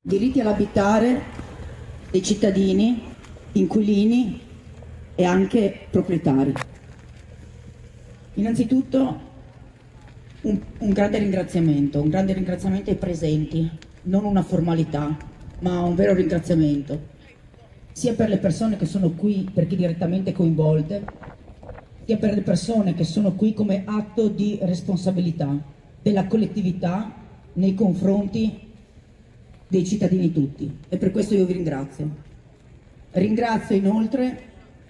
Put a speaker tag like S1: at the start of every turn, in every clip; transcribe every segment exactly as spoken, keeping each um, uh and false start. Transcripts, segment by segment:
S1: diritti all'abitare dei cittadini, inquilini e anche proprietari. Innanzitutto un, un grande ringraziamento, un grande ringraziamento ai presenti, non una formalità, ma un vero ringraziamento, sia per le persone che sono qui perché direttamente coinvolte, sia per le persone che sono qui come atto di responsabilità della collettività nei confronti dei cittadini tutti, e per questo io vi ringrazio. Ringrazio inoltre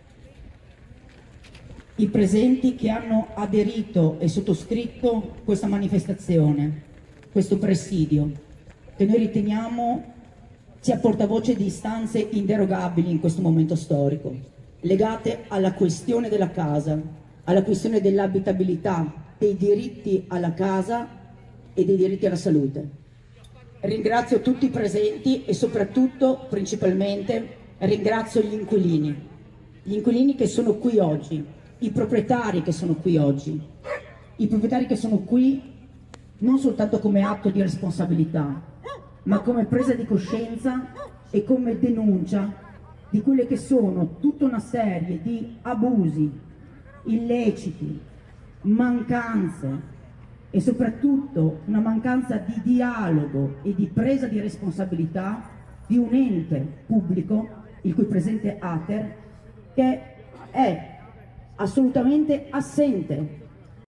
S1: i presenti che hanno aderito e sottoscritto questa manifestazione, questo presidio, che noi riteniamo sia portavoce di istanze inderogabili in questo momento storico, legate alla questione della casa, alla questione dell'abitabilità, dei diritti alla casa e dei diritti alla salute. Ringrazio tutti i presenti e soprattutto, principalmente, ringrazio gli inquilini, gli inquilini che sono qui oggi, i proprietari che sono qui oggi, i proprietari che sono qui non soltanto come atto di responsabilità, ma come presa di coscienza e come denuncia di quelle che sono tutta una serie di abusi, illeciti, mancanze e soprattutto una mancanza di dialogo e di presa di responsabilità di un ente pubblico, il cui presente Ater, che è assolutamente assente